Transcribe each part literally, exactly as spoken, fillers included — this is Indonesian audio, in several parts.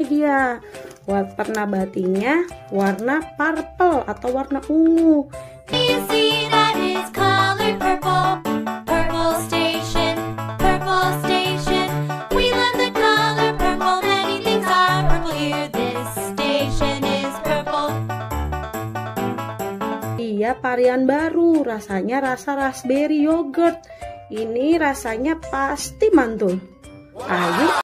Dia warna nabatinya warna purple atau warna ungu. Dia varian baru, rasanya rasa raspberry yogurt. Ini rasanya pasti mantul. Ayo.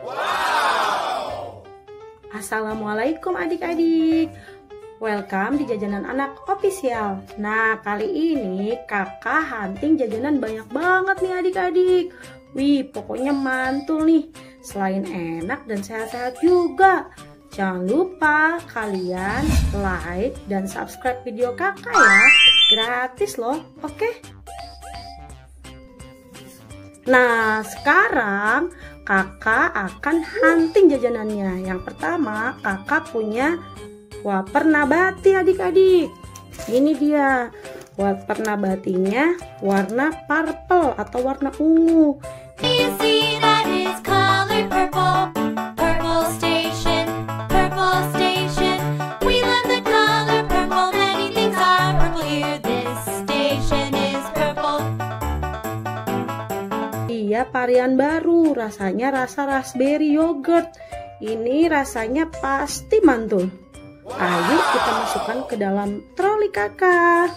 Assalamualaikum adik-adik, welcome di Jajanan Anak Official. Nah, kali ini kakak hunting jajanan banyak banget nih adik-adik. Wih, pokoknya mantul nih. Selain enak dan sehat-sehat juga. Jangan lupa kalian like dan subscribe video kakak ya. Gratis loh, oke? Nah, sekarang kakak akan hunting jajanannya. Yang pertama, kakak punya wafer nabati adik-adik. Ini dia wafer nabatinya warna purple atau warna ungu. Dia varian baru, rasanya rasa raspberry yogurt. Ini rasanya pasti mantul. Ayo kita masukkan ke dalam troli kakak.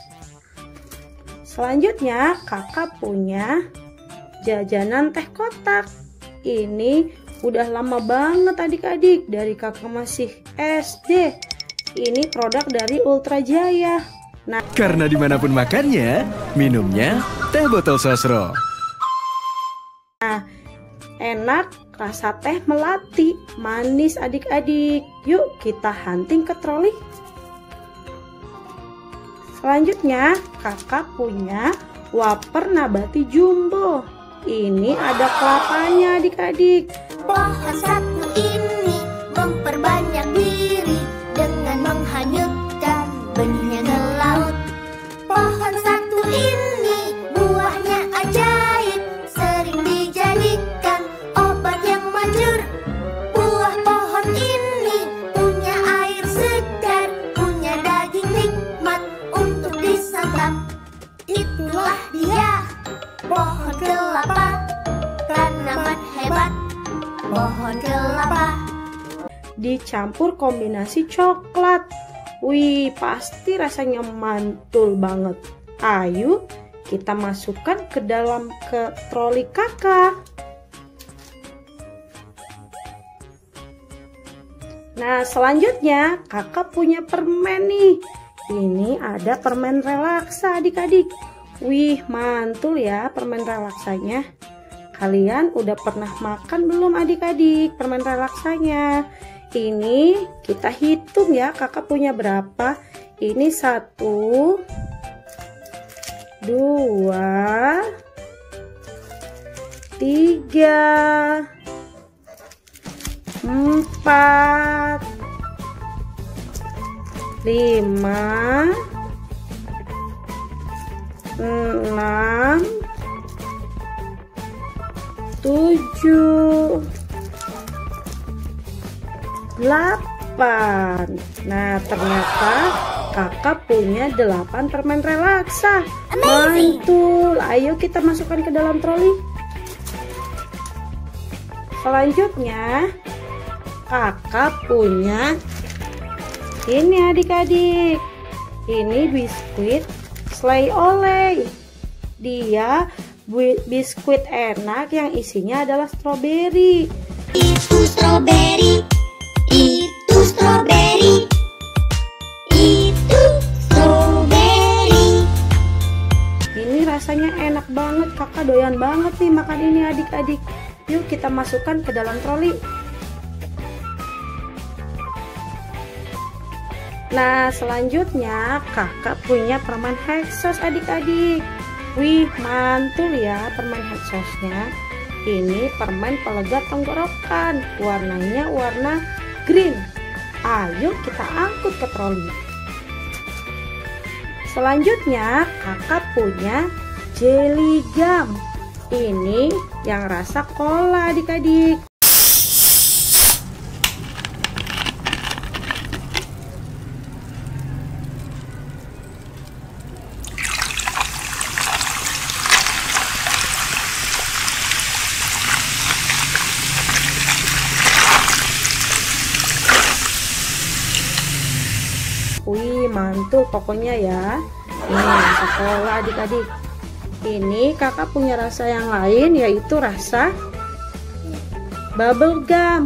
Selanjutnya kakak punya jajanan teh kotak. Ini udah lama banget adik-adik, dari kakak masih S D. Ini produk dari Ultra Jaya. Nah, karena dimanapun makannya, minumnya teh botol sosro. Nah, enak, rasa teh melati, manis adik-adik. Yuk kita hunting ke troli. Selanjutnya kakak punya wafer nabati jumbo. Ini ada kelapanya adik-adik. Pohon satu ini memperbanyak diri dengan menghanyutkan benihnya ke laut. Pohon satu ini buahnya ajaib, sering dijadikan obat yang manjur. Buah pohon ini punya air segar, punya daging nikmat untuk disantap. Itulah dia pohon kelapa, tanaman hebat, pohon kelapa. Dicampur kombinasi coklat. Wih, pasti rasanya mantul banget. Ayo kita masukkan ke dalam ke troli kakak. Nah, selanjutnya kakak punya permen nih. Ini ada permen relaksa adik-adik. Wih, mantul ya permen relaksanya. Kalian udah pernah makan belum adik-adik permen relaksanya? Ini kita hitung ya, kakak punya berapa. Ini satu, dua, tiga, empat, lima, enam, tujuh, delapan. Nah, ternyata kakak punya delapan permen relaksa. Mantul. Ayo kita masukkan ke dalam troli. Selanjutnya kakak punya ini adik-adik. Ini biskuit Slay Olay. Dia biskuit enak yang isinya adalah stroberi. Itu stroberi, itu stroberi, itu stroberi. Ini rasanya enak banget, kakak doyan banget nih makan ini adik-adik. Yuk kita masukkan ke dalam troli. Nah, selanjutnya kakak punya permen Hexos adik-adik. Wih, mantul ya permen Hexosnya. Ini permen pelega tenggorokan, warnanya warna green. Ayo kita angkut ke troli. Selanjutnya kakak punya jelly gum. Ini yang rasa cola adik-adik. mantul pokoknya ya. Nih, sekolah adik-adik. Ini kakak punya rasa yang lain, yaitu rasa bubble gum.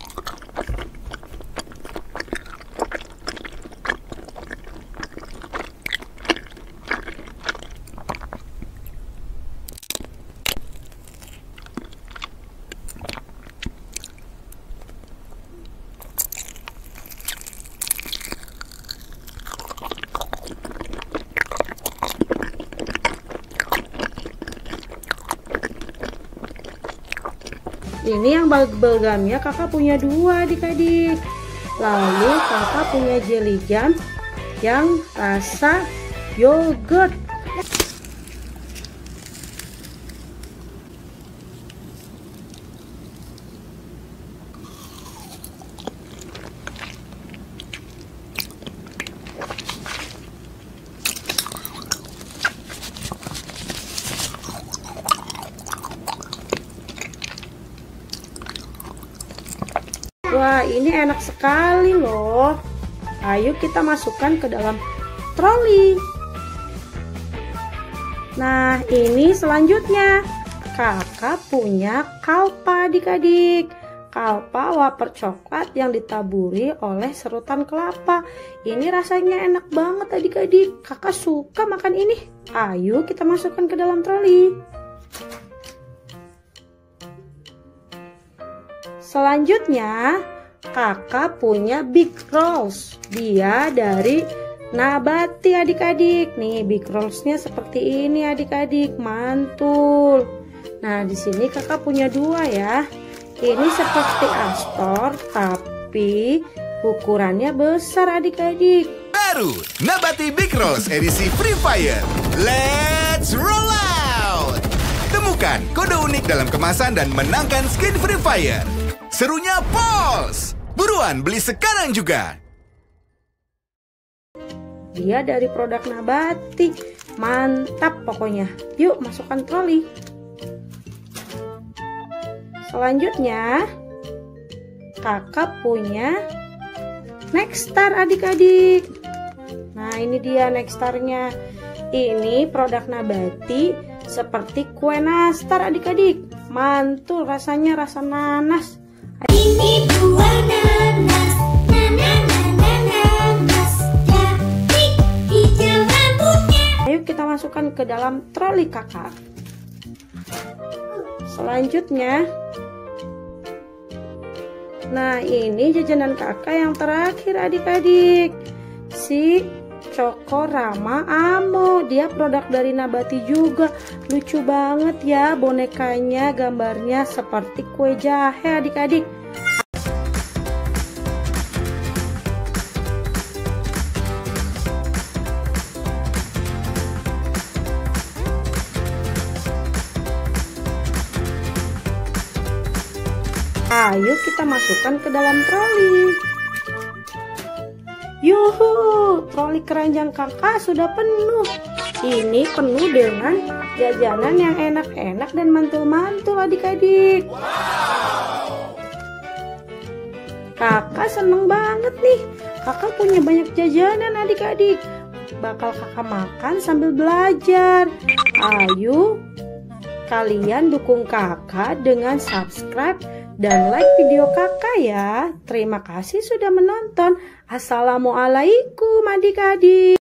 Ini yang bubble gumnya kakak punya dua adik-adik. Lalu kakak punya jelly gum yang rasa yogurt. Wah, ini enak sekali loh. Ayo kita masukkan ke dalam troli. Nah, ini selanjutnya. Kakak punya kalpa adik-adik. Kalpa wafer coklat yang ditaburi oleh serutan kelapa. Ini rasanya enak banget adik-adik. Kakak suka makan ini. Ayo kita masukkan ke dalam troli. Selanjutnya, kakak punya Big Rolls. Dia dari Nabati adik-adik. Nih, Big Rolls-nya seperti ini adik-adik, mantul. Nah, di sini kakak punya dua ya. Ini seperti Astor, tapi ukurannya besar adik-adik. Baru Nabati Big Rolls edisi Free Fire. Let's roll out! Temukan kode unik dalam kemasan dan menangkan skin Free Fire. Serunya Pulse! Buruan beli sekarang juga! Dia dari produk Nabati. Mantap pokoknya. Yuk masukkan troli. Selanjutnya, kakak punya Nexstar adik-adik. Nah, ini dia Nexstarnya. Ini produk Nabati seperti kue nastar adik-adik. Mantul rasanya, rasa nanas. Ini buah nanas, nanas, cantik hijau rambutnya. Ayo kita masukkan ke dalam troli kakak. Selanjutnya, nah ini jajanan kakak yang terakhir adik-adik. Si Cokorama Amo. Dia produk dari Nabati juga. Lucu banget ya bonekanya, gambarnya seperti kue jahe adik-adik. Ayo kita masukkan ke dalam troli. Yuhu, troli keranjang kakak sudah penuh. Ini penuh dengan jajanan yang enak-enak dan mantul-mantul adik-adik. Kakak seneng banget nih. Kakak punya banyak jajanan adik-adik. Bakal kakak makan sambil belajar. Ayo kalian dukung kakak dengan subscribe dan like video kakak ya. Terima kasih sudah menonton. Assalamualaikum adik-adik.